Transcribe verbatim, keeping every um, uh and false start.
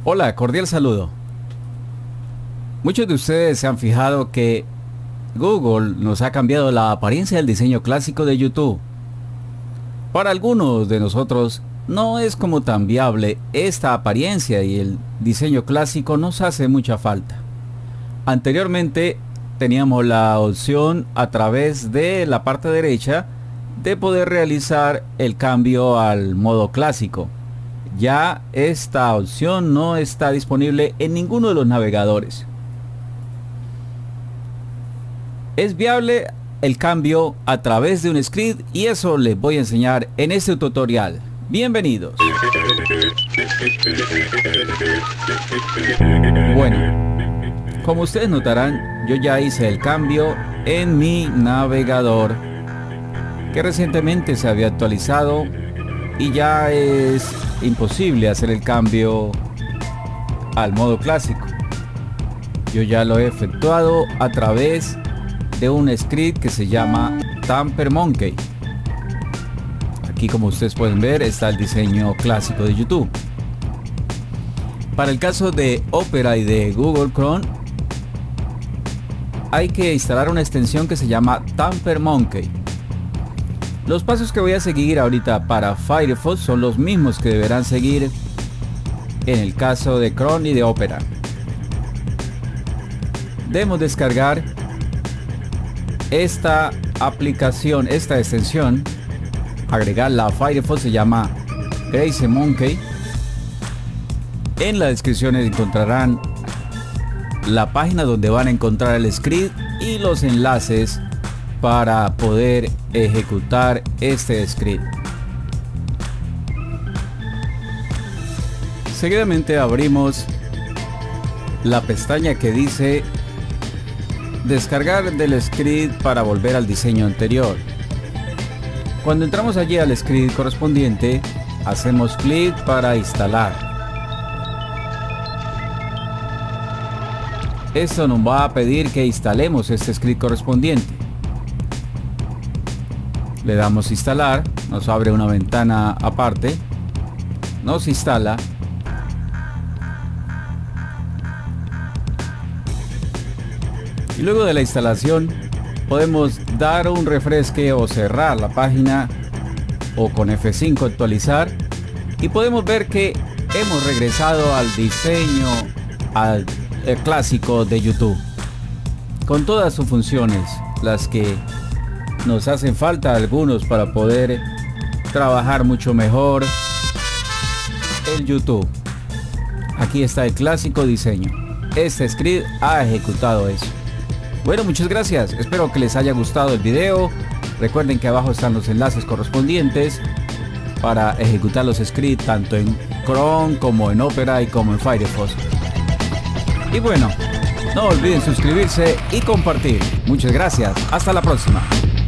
Hola, cordial saludo. Muchos de ustedes se han fijado que Google nos ha cambiado la apariencia del diseño clásico de YouTube. Para algunos de nosotros no es como tan viable esta apariencia y el diseño clásico nos hace mucha falta. Anteriormente teníamos la opción a través de la parte derecha de poder realizar el cambio al modo clásico. Ya esta opción no está disponible en ninguno de los navegadores. Es viable el cambio a través de un script y eso les voy a enseñar en este tutorial. Bienvenidos. Bueno, como ustedes notarán, yo ya hice el cambio en mi navegador que recientemente se había actualizado y ya es imposible hacer el cambio al modo clásico. Yo ya lo he efectuado a través de un script que se llama TamperMonkey. Aquí, como ustedes pueden ver, está el diseño clásico de YouTube. Para el caso de Opera y de Google Chrome, hay que instalar una extensión que se llama TamperMonkey. Los pasos que voy a seguir ahorita para Firefox son los mismos que deberán seguir en el caso de Chrome y de Opera. Debemos descargar esta aplicación, esta extensión, agregarla a Firefox, se llama GraceMonkey. En la descripción encontrarán la página donde van a encontrar el script y los enlaces para poder ejecutar este script. Seguidamente abrimos la pestaña que dice descargar del script para volver al diseño anterior. Cuando entramos allí al script correspondiente, hacemos clic para instalar. Esto nos va a pedir que instalemos este script correspondiente. Le damos instalar, nos abre una ventana aparte, nos instala. Y luego de la instalación podemos dar un refresque o cerrar la página o con F cinco actualizar y podemos ver que hemos regresado al diseño al el clásico de YouTube con todas sus funciones, las que nos hacen falta algunos para poder trabajar mucho mejor el YouTube. Aquí está el clásico diseño. Este script ha ejecutado eso. Bueno, muchas gracias. Espero que les haya gustado el video. Recuerden que abajo están los enlaces correspondientes para ejecutar los scripts tanto en Chrome como en Opera y como en Firefox. Y bueno, no olviden suscribirse y compartir. Muchas gracias. Hasta la próxima.